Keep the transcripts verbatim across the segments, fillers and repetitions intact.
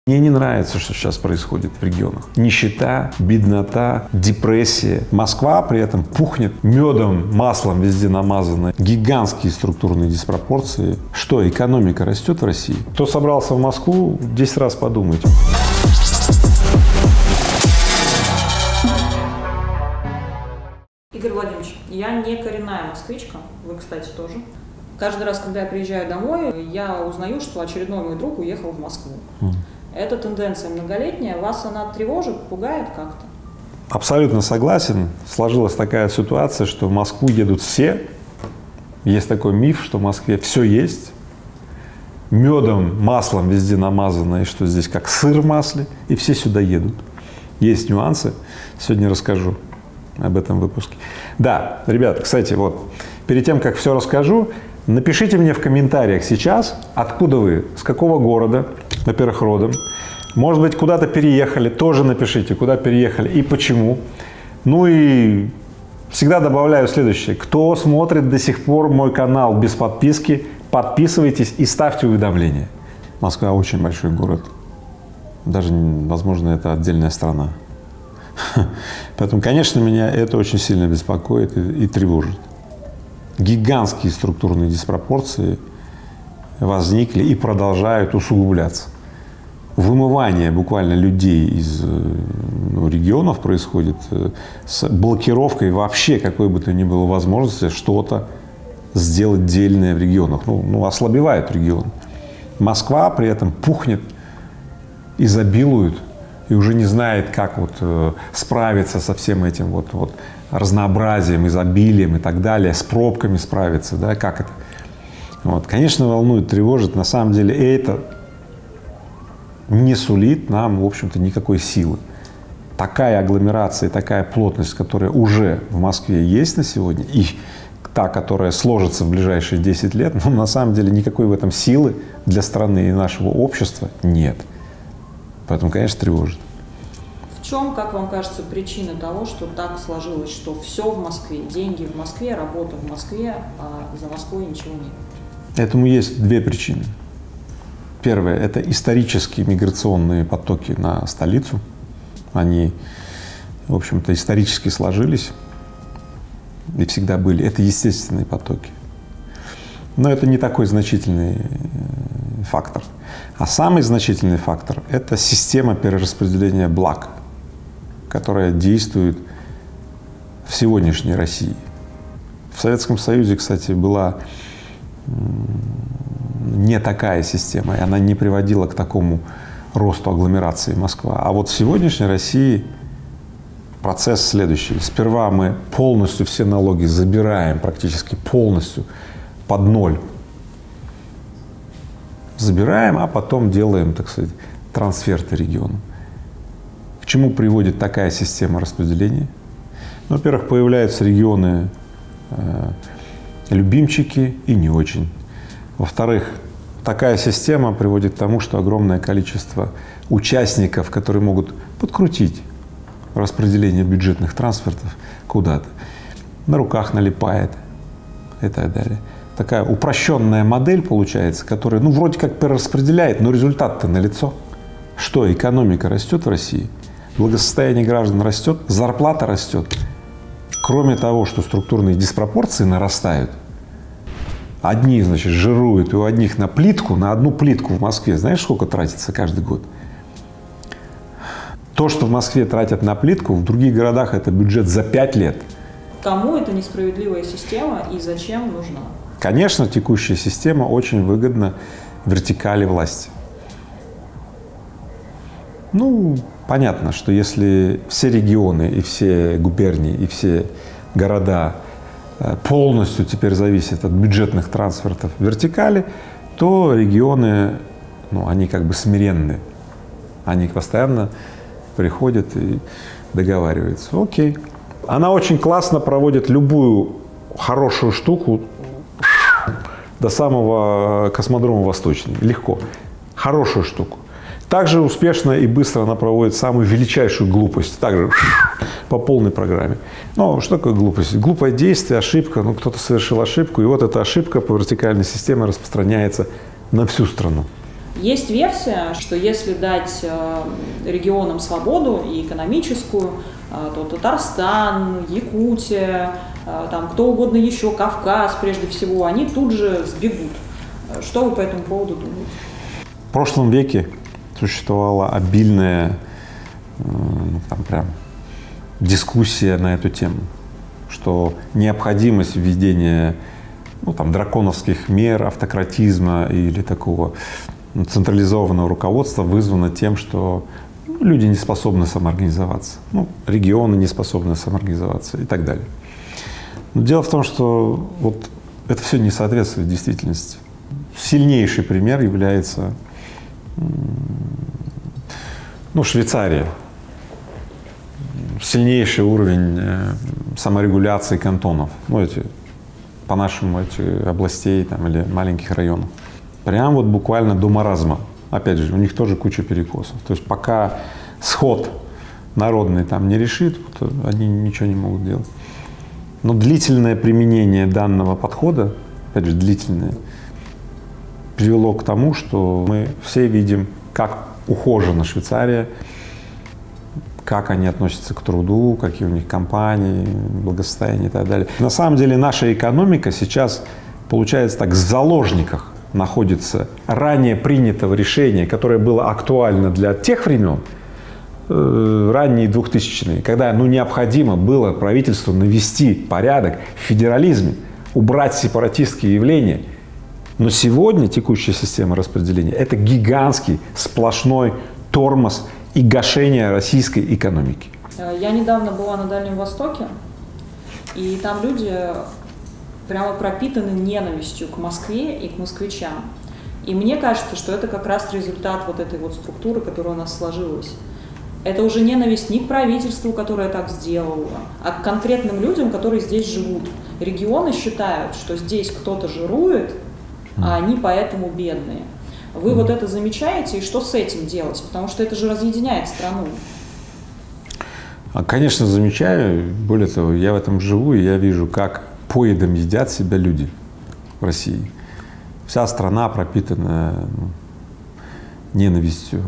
Мне не нравится, что сейчас происходит в регионах. Нищета, беднота, депрессия. Москва при этом пухнет медом, маслом везде намазано. Гигантские структурные диспропорции. Что, экономика растет в России? Кто собрался в Москву, десять раз подумайте. Игорь Владимирович, я не коренная москвичка, вы, кстати, тоже. Каждый раз, когда я приезжаю домой, я узнаю, что очередной мой друг уехал в Москву. Mm. Эта тенденция многолетняя, вас она тревожит, пугает как-то? Абсолютно согласен. Сложилась такая ситуация, что в Москву едут все. Есть такой миф, что в Москве все есть. Медом, маслом везде намазано, и что здесь как сыр в масле, и все сюда едут. Есть нюансы, сегодня расскажу об этом выпуске. Да, ребят, кстати, вот, перед тем, как все расскажу, напишите мне в комментариях сейчас, откуда вы, с какого города, во-первых, родом. Может быть, куда-то переехали, тоже напишите, куда переехали и почему. Ну и всегда добавляю следующее. Кто смотрит до сих пор мой канал без подписки, подписывайтесь и ставьте уведомления. Москва очень большой город. Даже, возможно, это отдельная страна. Поэтому, конечно, меня это очень сильно беспокоит и, и тревожит. Гигантские структурные диспропорции возникли и продолжают усугубляться. Вымывание буквально людей из ну, регионов происходит с блокировкой вообще какой бы то ни было возможности что-то сделать дельное в регионах. Ну, ну, ослабевает регион. Москва при этом пухнет, изобилует и уже не знает, как вот э, справиться со всем этим вот, вот разнообразием, изобилием и так далее, с пробками справиться, да, как это. Вот. Конечно, волнует, тревожит. На самом деле это не сулит нам, в общем-то, никакой силы. Такая агломерация, такая плотность, которая уже в Москве есть на сегодня, и та, которая сложится в ближайшие десять лет, ну, на самом деле никакой в этом силы для страны и нашего общества нет. Поэтому, конечно, тревожит. В чем, как вам кажется, причина того, что так сложилось, что все в Москве, деньги в Москве, работа в Москве, а за Москвой ничего нет? Этому есть две причины. Первое – это исторические миграционные потоки на столицу. Они, в общем-то, исторически сложились и всегда были. Это естественные потоки. Но это не такой значительный фактор. А самый значительный фактор – это система перераспределения благ, которая действует в сегодняшней России. В Советском Союзе, кстати, была не такая система, и она не приводила к такому росту агломерации Москва. А вот в сегодняшней России процесс следующий. Сперва мы полностью все налоги забираем, практически полностью под ноль. Забираем, а потом делаем, так сказать, трансферты регионам. К чему приводит такая система распределения? Ну, во-первых, появляются регионы э, любимчики и не очень. Во-вторых, такая система приводит к тому, что огромное количество участников, которые могут подкрутить распределение бюджетных трансфертов куда-то, на руках налипает и так далее. Такая упрощенная модель получается, которая, ну, вроде как перераспределяет, но результат-то налицо. Что, экономика растет в России, благосостояние граждан растет, зарплата растет. Кроме того, что структурные диспропорции нарастают, одни, значит, жируют, и у одних на плитку, на одну плитку в Москве, знаешь, сколько тратится каждый год? То, что в Москве тратят на плитку, в других городах это бюджет за пять лет. Кому эта несправедливая система и зачем нужна? Конечно, текущая система очень выгодна вертикали власти. Ну, понятно, что если все регионы и все губернии и все города полностью теперь зависят от бюджетных трансфертов вертикали, то регионы, ну, они как бы смиренны. Они постоянно приходят и договариваются. Окей. Она очень классно проводит любую хорошую штуку до самого космодрома Восточный. Легко. Хорошую штуку. Также успешно и быстро она проводит самую величайшую глупость. Также по полной программе. Ну, что такое глупость? Глупое действие, ошибка. Ну, кто-то совершил ошибку, и вот эта ошибка по вертикальной системе распространяется на всю страну. Есть версия, что если дать регионам свободу и экономическую, то Татарстан, Якутия, там кто угодно еще, Кавказ прежде всего, они тут же сбегут. Что вы по этому поводу думаете? В прошлом веке существовала обильная там прям дискуссия на эту тему, что необходимость введения ну, там, драконовских мер, автократизма или такого централизованного руководства вызвано тем, что ну, люди не способны самоорганизоваться, ну, регионы не способны самоорганизоваться и так далее. Но дело в том, что вот это все не соответствует действительности. Сильнейший пример является ну, Швейцария. Сильнейший уровень саморегуляции кантонов, ну, эти, по-нашему, эти областей там, или маленьких районов. Прям вот буквально до маразма. Опять же, у них тоже куча перекосов. То есть пока сход народный там не решит, вот, они ничего не могут делать. Но длительное применение данного подхода, опять же, длительное, привело к тому, что мы все видим, как ухожена Швейцария, как они относятся к труду, какие у них компании, благосостояние и так далее. На самом деле наша экономика сейчас, получается так, в заложниках находится ранее принятого решения, которое было актуально для тех времен, э, ранние двухтысячные, когда ну, необходимо было правительству навести порядок в федерализме, убрать сепаратистские явления. Но сегодня текущая система распределения – это гигантский сплошной тормоз и гашение российской экономики. Я недавно была на Дальнем Востоке, и там люди прямо пропитаны ненавистью к Москве и к москвичам. И мне кажется, что это как раз результат вот этой вот структуры, которая у нас сложилась. Это уже ненависть не к правительству, которое так сделало, а к конкретным людям, которые здесь живут. Регионы считают, что здесь кто-то жирует, а они поэтому бедные. Вы вот это замечаете, и что с этим делать? Потому что это же разъединяет страну. Конечно, замечаю. Более того, я в этом живу, и я вижу, как поедом едят себя люди в России. Вся страна пропитана ну, ненавистью.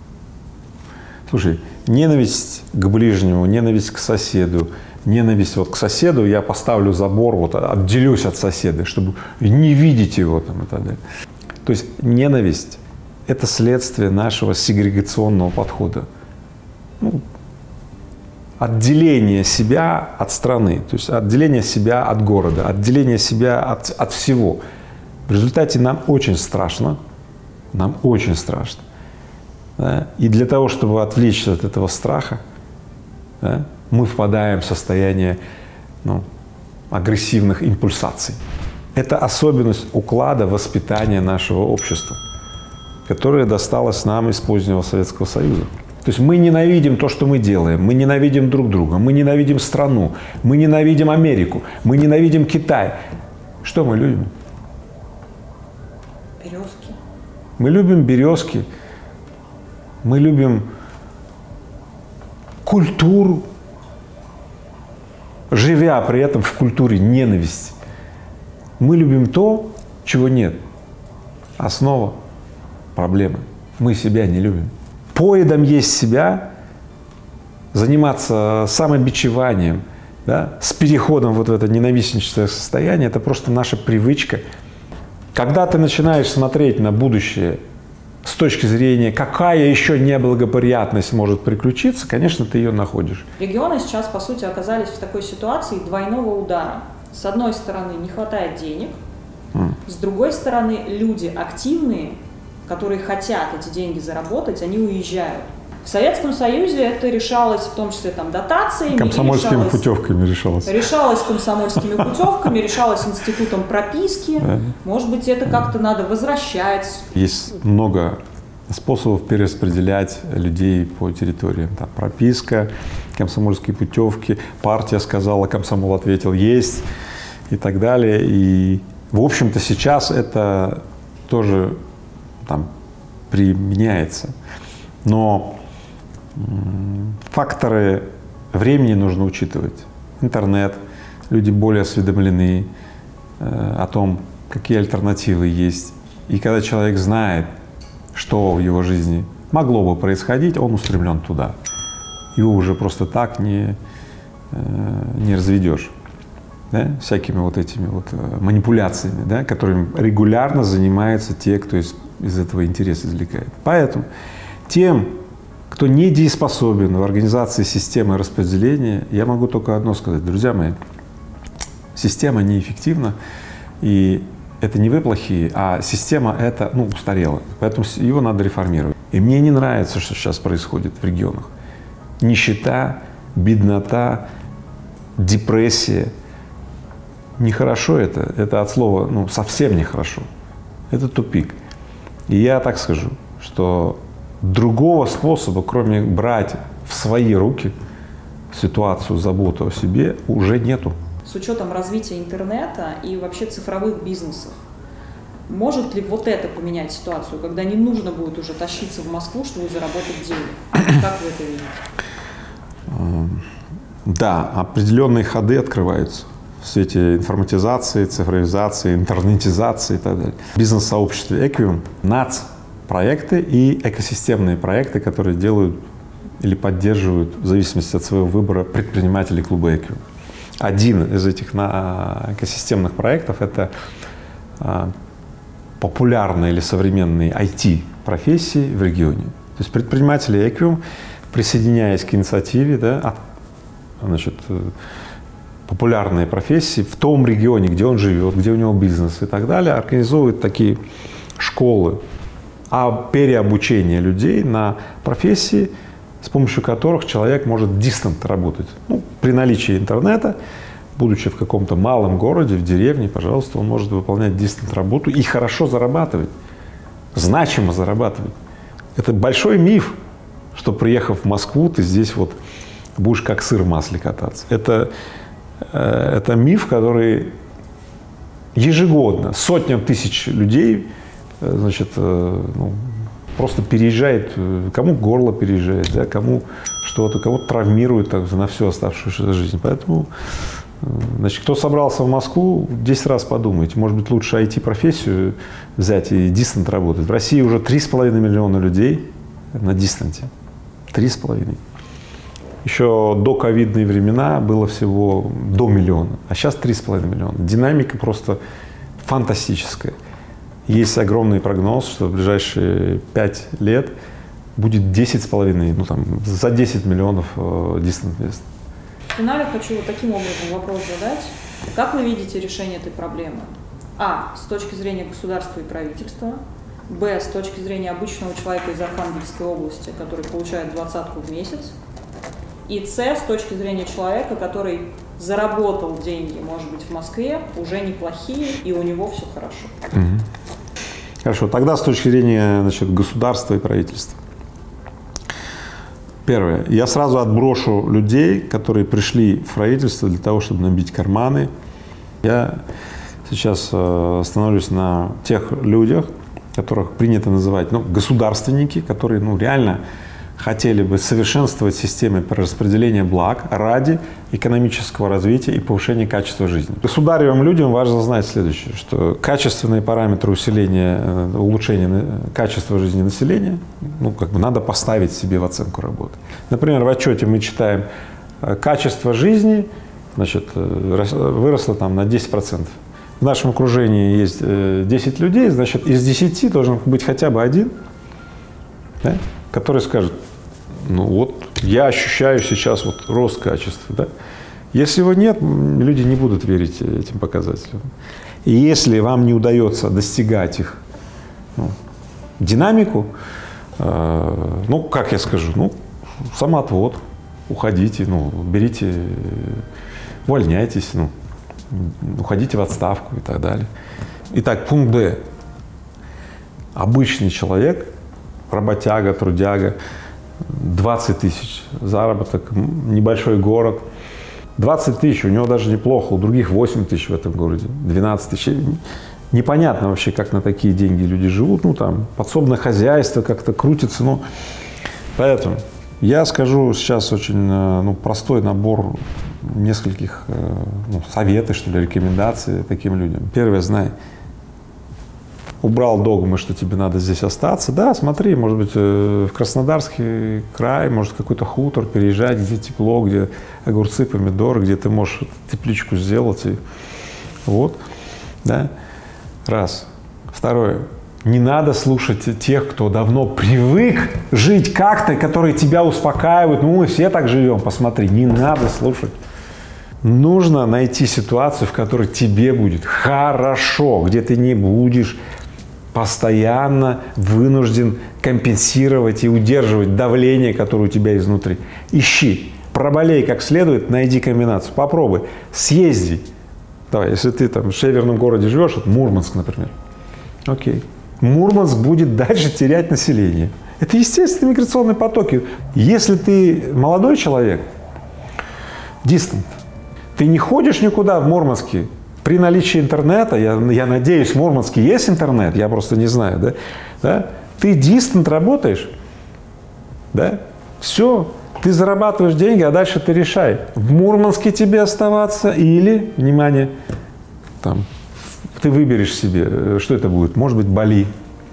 Слушай, ненависть к ближнему, ненависть к соседу, ненависть вот к соседу, я поставлю забор, вот отделюсь от соседа, чтобы не видеть его там и так далее. То есть ненависть – это следствие нашего сегрегационного подхода. Ну, отделение себя от страны, то есть отделение себя от города, отделение себя от, от всего. В результате нам очень страшно, нам очень страшно. Да? И для того, чтобы отвлечься от этого страха, да, мы впадаем в состояние ну, агрессивных импульсаций. Это особенность уклада воспитания нашего общества, которая досталась нам из позднего Советского Союза. То есть мы ненавидим то, что мы делаем, мы ненавидим друг друга, мы ненавидим страну, мы ненавидим Америку, мы ненавидим Китай. Что мы любим? Березки. Мы любим березки, мы любим культуру, живя при этом в культуре ненависти. Мы любим то, чего нет. Основа проблемы. Мы себя не любим. Поедом есть себя, заниматься самобичеванием, да, с переходом вот в это ненавистническое состояние, это просто наша привычка. Когда ты начинаешь смотреть на будущее с точки зрения, какая еще неблагоприятность может приключиться, конечно, ты ее находишь. Регионы сейчас, по сути, оказались в такой ситуации двойного удара. С одной стороны, не хватает денег, mm. с другой стороны, люди активные, которые хотят эти деньги заработать, они уезжают. В Советском Союзе это решалось в том числе там дотациями. Комсомольскими решалось, путевками решалось. Решалось комсомольскими путевками, решалось институтом прописки. Да. Может быть, это как-то надо возвращать. Есть много способов перераспределять людей по территориям. Там прописка, комсомольские путевки, партия сказала, комсомол ответил, есть и так далее. И, в общем-то, сейчас это тоже там применяется. Но факторы времени нужно учитывать. Интернет, люди более осведомлены э, о том, какие альтернативы есть. И когда человек знает что в его жизни могло бы происходить, он устремлен туда. Его уже просто так не, не разведешь, да, всякими вот этими вот манипуляциями, да, которыми регулярно занимаются те, кто из, из этого интерес извлекает. Поэтому тем, кто недееспособен в организации системы распределения, я могу только одно сказать: друзья мои, система неэффективна, и это не вы плохие, а система эта, ну, устарела, поэтому его надо реформировать. И мне не нравится, что сейчас происходит в регионах. Нищета, беднота, депрессия. Нехорошо это, это от слова, ну, совсем нехорошо. Это тупик. И я так скажу, что другого способа, кроме брать в свои руки ситуацию, заботу о себе, уже нету. С учетом развития интернета и вообще цифровых бизнесов, может ли вот это поменять ситуацию, когда не нужно будет уже тащиться в Москву, чтобы заработать денег? Как вы это видите? Да, определенные ходы открываются в свете информатизации, цифровизации, интернетизации и так далее. В бизнес-сообществе Equium НАЦ-проекты и экосистемные проекты, которые делают или поддерживают, в зависимости от своего выбора, предприниматели клуба Equium. Один из этих экосистемных проектов — это популярные или современные ай ти-профессии в регионе. То есть предприниматели Equium, присоединяясь к инициативе, да, значит, популярные профессии в том регионе, где он живет, где у него бизнес и так далее, организовывают такие школы о переобучении людей на профессии, с помощью которых человек может дистант работать. Ну, при наличии интернета, будучи в каком-то малом городе, в деревне, пожалуйста, он может выполнять дистант работу и хорошо зарабатывать, значимо зарабатывать. Это большой миф, что, приехав в Москву, ты здесь вот будешь как сыр в масле кататься. Это, это миф, который ежегодно сотням тысяч людей, значит, ну, просто переезжает, кому горло переезжает, да, кому что-то, кого-то травмирует так, на всю оставшуюся жизнь. Поэтому, значит, кто собрался в Москву, десять раз подумайте, может быть, лучше ай ти-профессию взять и дистант работать. В России уже три с половиной миллиона людей на дистанте. Три с половиной. Еще до ковидные времена было всего до миллиона, а сейчас три с половиной миллиона. Динамика просто фантастическая. Есть огромный прогноз, что в ближайшие пять лет будет десять с половиной, ну там за десять миллионов э, дистант-мест. В финале хочу вот таким образом вопрос задать. Как вы видите решение этой проблемы? А. С точки зрения государства и правительства. Б. С точки зрения обычного человека из Архангельской области, который получает двадцатку в месяц. И С. С точки зрения человека, который заработал деньги, может быть, в Москве, уже неплохие, и у него все хорошо. Угу. Хорошо, тогда с точки зрения, значит, государства и правительства. Первое. Я сразу отброшу людей, которые пришли в правительство для того, чтобы набить карманы. Я сейчас э, остановлюсь на тех людях, которых принято называть, ну, государственники, которые, ну, реально хотели бы совершенствовать системы распределения благ ради экономического развития и повышения качества жизни. Государевым людям важно знать следующее, что качественные параметры усиления, улучшения качества жизни населения, ну, как бы надо поставить себе в оценку работы. Например, в отчете мы читаем, качество жизни, значит, выросло там на десять процентов. В нашем окружении есть десять людей, значит, из десяти должен быть хотя бы один, да, который скажет: ну вот я ощущаю сейчас вот рост качества, да? Если его нет, люди не будут верить этим показателям. И если вам не удается достигать их, ну, динамику, э, ну, как я скажу, ну, самоотвод, уходите, ну, берите, увольняйтесь, ну, уходите в отставку и так далее. Итак, пункт Б. Обычный человек, работяга, трудяга, двадцать тысяч заработок, небольшой город, двадцать тысяч, у него даже неплохо, у других восемь тысяч в этом городе, двенадцать тысяч. Непонятно вообще, как на такие деньги люди живут, ну там подсобное хозяйство как-то крутится, ну, поэтому я скажу сейчас очень, ну, простой набор нескольких, ну, советов, что ли, рекомендаций таким людям. Первое, знай, убрал догмы, что тебе надо здесь остаться. Да, смотри, может быть, в Краснодарский край, может, какой-то хутор переезжать, где тепло, где огурцы, помидоры, где ты можешь тепличку сделать. И вот, да, раз. Второе. Не надо слушать тех, кто давно привык жить как-то, которые тебя успокаивают. Ну, мы все так живем, посмотри. Не надо слушать. Нужно найти ситуацию, в которой тебе будет хорошо, где ты не будешь постоянно вынужден компенсировать и удерживать давление, которое у тебя изнутри. Ищи, проболей как следует, найди комбинацию, попробуй, съезди. Давай, если ты там в северном городе живешь, вот Мурманск, например, окей. Мурманск будет дальше терять население. Это естественные миграционные потоки. Если ты молодой человек, distant, ты не ходишь никуда в Мурманске при наличии интернета, я, я надеюсь, в Мурманске есть интернет, я просто не знаю, да? Да? Ты distant работаешь, да? Все, ты зарабатываешь деньги, а дальше ты решай, в Мурманске тебе оставаться или, внимание, там, ты выберешь себе, что это будет, может быть, Бали,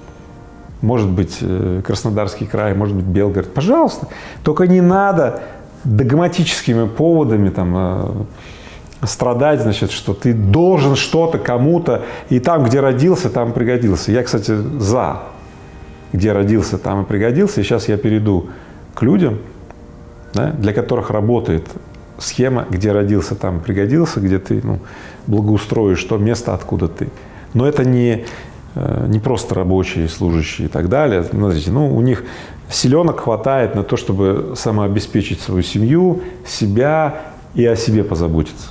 может быть, Краснодарский край, может быть, Белгород, пожалуйста, только не надо догматическими поводами там страдать, значит, что ты должен что-то кому-то, и там, где родился, там пригодился. Я, кстати, за, где родился, там и пригодился, и сейчас я перейду к людям, да, для которых работает схема, где родился, там и пригодился, где ты, ну, благоустроишь то место, откуда ты. Но это не, не просто рабочие, служащие и так далее. Смотрите, ну, у них силенок хватает на то, чтобы самообеспечить свою семью, себя и о себе позаботиться.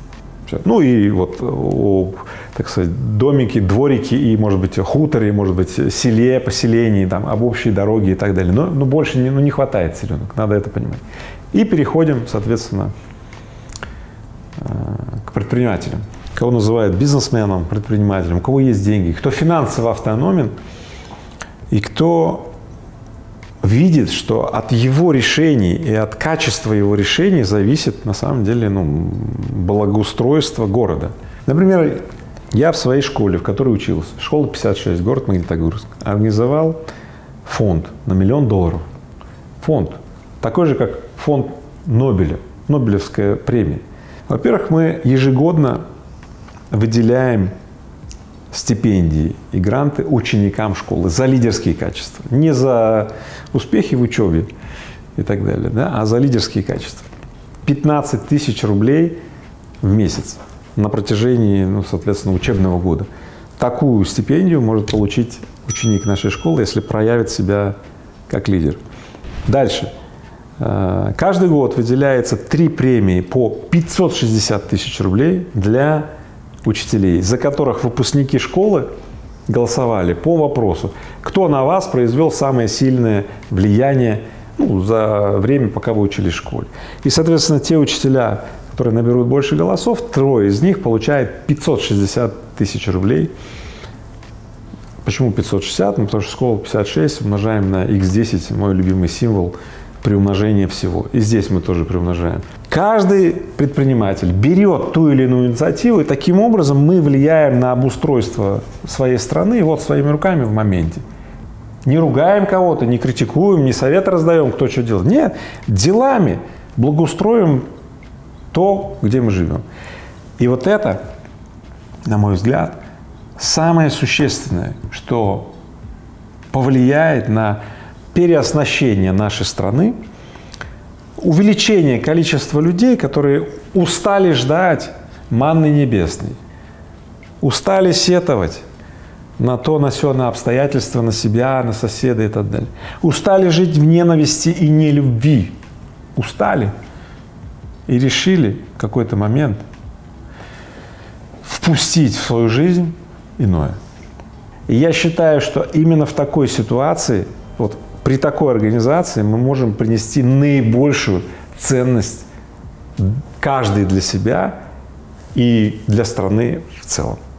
Ну и вот о, так сказать, домики, дворики и, может быть, хуторе, может быть, селе, поселении, там, об общей дороге и так далее. Но, но больше не, ну, не хватает силенок, надо это понимать. И переходим, соответственно, к предпринимателям. Кого называют бизнесменом, предпринимателем, у кого есть деньги, кто финансово автономен и кто видит, что от его решений и от качества его решений зависит, на самом деле, ну, благоустройство города. Например, я в своей школе, в которой учился, школа пятьдесят шесть, город Магнитогорск, организовал фонд на миллион долларов. Фонд такой же, как фонд Нобеля, Нобелевская премия. Во-первых, мы ежегодно выделяем стипендии и гранты ученикам школы за лидерские качества. Не за успехи в учебе и так далее, да, а за лидерские качества. пятнадцать тысяч рублей в месяц на протяжении, ну, соответственно, учебного года. Такую стипендию может получить ученик нашей школы, если проявит себя как лидер. Дальше. Каждый год выделяется три премии по пятьсот шестьдесят тысяч рублей для учителей, за которых выпускники школы голосовали по вопросу, кто на вас произвел самое сильное влияние, ну, за время, пока вы учились в школе. И, соответственно, те учителя, которые наберут больше голосов, трое из них получают пятьсот шестьдесят тысяч рублей. Почему пятьсот шестьдесят? Ну, потому что школа пятьдесят шесть умножаем на икс десять, мой любимый символ при умножении всего. И здесь мы тоже приумножаем. Каждый предприниматель берет ту или иную инициативу, и таким образом мы влияем на обустройство своей страны вот своими руками в моменте. Не ругаем кого-то, не критикуем, не советы раздаем, кто что делает. Нет, делами благоустроим то, где мы живем. И вот это, на мой взгляд, самое существенное, что повлияет на переоснащение нашей страны, увеличение количества людей, которые устали ждать манны небесной, устали сетовать на то, на сё, на обстоятельства, на себя, на соседа и так далее. Устали жить в ненависти и нелюбви. Устали. И решили в какой-то момент впустить в свою жизнь иное. И я считаю, что именно в такой ситуации, вот при такой организации мы можем принести наибольшую ценность каждый для себя и для страны в целом.